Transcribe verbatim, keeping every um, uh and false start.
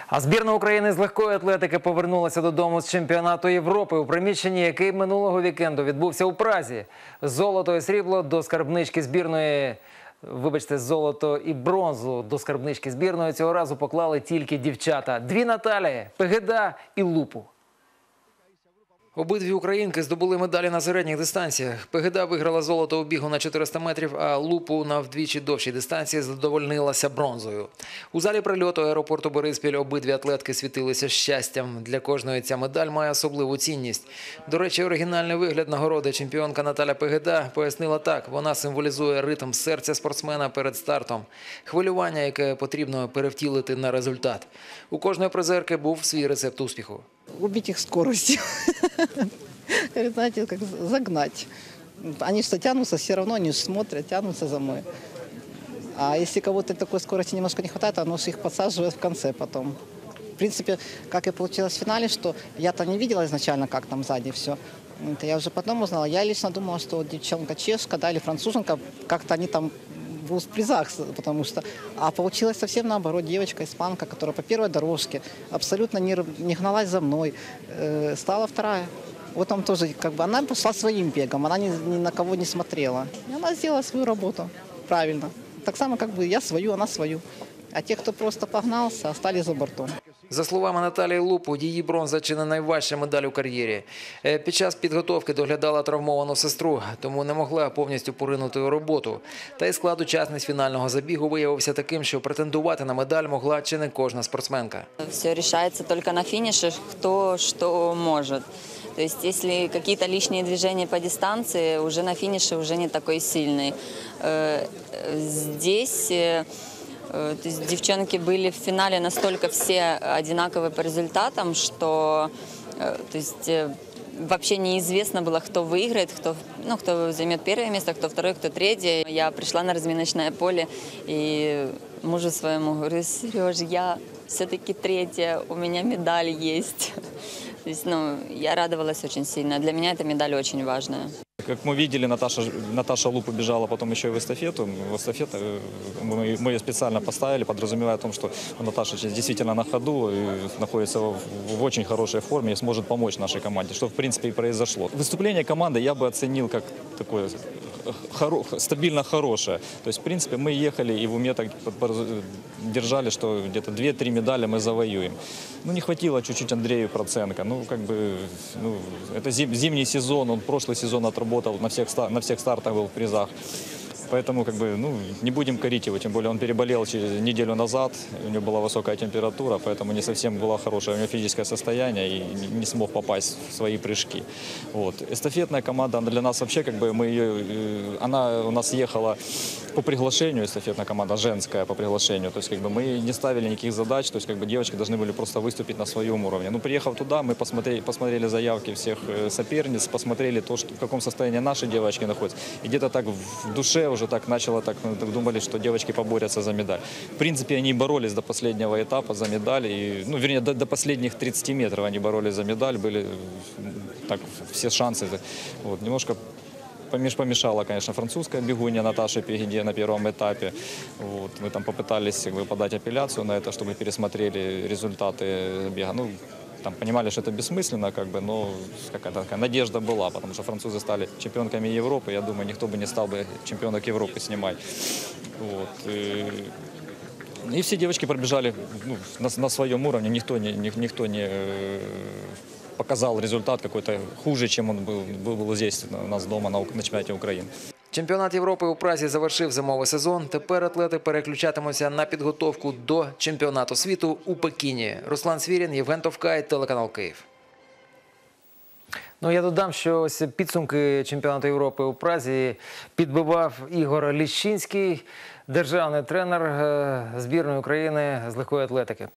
А збірна України з легкої атлетики повернулася додому з чемпіонату Європи, у приміщенні, який минулого вікенду відбувся у Празі. Золото і срібло до скарбнички збірної, вибачте, золото і бронзу до скарбнички збірної цього разу поклали тільки дівчата. Дві Наталії – Пегеда і Лупу. Обидві українки здобули медалі на середніх дистанціях. Пегеда виграла золото у бігу на чотириста метрів, а Лупу на вдвічі довшій дистанції задовольнилася бронзою. У залі прильоту аеропорту Бориспіль обидві атлетки світилися щастям. Для кожної ця медаль має особливу цінність. До речі, оригінальний вигляд нагороди чемпіонка Наталя Пегеда пояснила так. Вона символізує ритм серця спортсмена перед стартом. Хвилювання, яке потрібно перевтілити на результат. У кожної призерки був свій рецепт успіху. Убить их скоростью. Знаете, как загнать. Они что тянутся, все равно они смотрят, тянутся за мной. А если кого-то такой скорости немножко не хватает, оно же их подсаживает в конце потом. В принципе, как и получилось в финале, что я-то не видела изначально, как там сзади все. Это я уже потом узнала. Я лично думала, что девчонка чешка, да, или француженка, как-то они там в призах, потому что... А получилось совсем наоборот. Девочка, испанка, которая по первой дорожке абсолютно не, не гналась за мной, э, стала вторая. Вот там тоже, как бы, она пошла своим бегом, она ни, ни на кого не смотрела. И она сделала свою работу правильно. Так само, как бы, я свою, она свою. А те, хто просто погнався, остались за бортом. За словами Наталії Лупу, її бронза чи не найважча медаль у кар'єрі. Під час підготовки доглядала травмовану сестру, тому не могла повністю поринути у роботу. Та й склад учасниць фінального забігу виявився таким, що претендувати на медаль могла чи не кожна спортсменка. Все решается только на финише, кто что может. То есть, если какие-то лишние движения по дистанции, уже на финише уже не такой сильный. Здесь... То есть девчонки были в финале настолько все одинаковые по результатам, что то есть, вообще неизвестно было, кто выиграет, кто, ну, кто займет первое место, кто второе, кто третье. Я пришла на разминочное поле и мужу своему говорю: Сереж, я все-таки третья, у меня медаль есть. То есть, ну, я радовалась очень сильно. Для меня эта медаль очень важная. Как мы видели, Наташа, Наташа Лупа бежала потом еще и в эстафету. В эстафету мы, мы ее специально поставили, подразумевая о том, что Наташа сейчас действительно на ходу и находится в, в очень хорошей форме и сможет помочь нашей команде, что в принципе и произошло. Выступление команды я бы оценил как такое хоро, стабильно хорошее. То есть в принципе мы ехали и в уме так держали, что где-то две-три медали мы завоюем. Ну не хватило чуть-чуть Андрею Проценко. Ну как бы ну, это зим, зимний сезон, он прошлый сезон отработал. На всех, на всех стартах был в призах. Поэтому как бы, ну, не будем корить его, тем более он переболел через неделю назад, у него была высокая температура, поэтому не совсем было хорошее у него физическое состояние и не смог попасть в свои прыжки. Вот. Эстафетная команда для нас вообще, как бы мы ее, она у нас ехала по приглашению, эстафетная команда женская по приглашению, то есть как бы мы не ставили никаких задач, то есть как бы девочки должны были просто выступить на своем уровне. Ну, приехав туда, мы посмотрели, посмотрели заявки всех соперниц, посмотрели то, что, в каком состоянии наши девочки находятся, и где-то так в душе уже так начало, так думали, что девочки поборются за медаль. В принципе, они боролись до последнего этапа за медаль, и, ну, вернее, до, до последних тридцати метров они боролись за медаль, были так, все шансы. Вот, немножко помешала, конечно, французская бегунья Наташа Пегеде на первом этапе. Вот, мы там попытались как бы, подать апелляцию на это, чтобы пересмотрели результаты бега. Ну, там понимали, что это бессмысленно, как бы, но какая-то такая надежда была, потому что французы стали чемпионками Европы. Я думаю, никто бы не стал бы чемпионок Европы снимать. Вот. И, и все девочки пробежали ну, на, на своем уровне, никто не, никто не показал результат какой-то хуже, чем он был, был здесь у нас дома на, на чемпионате Украины. Чемпіонат Європи у Празі завершив зимовий сезон. Тепер атлети переключатимуться на підготовку до чемпіонату світу у Пекіні. Руслан Свірін, Євген Товкай, телеканал Київ. Ну, я додам, що ось підсумки чемпіонату Європи у Празі підбивав Ігор Ліщинський, державний тренер збірної України з легкої атлетики.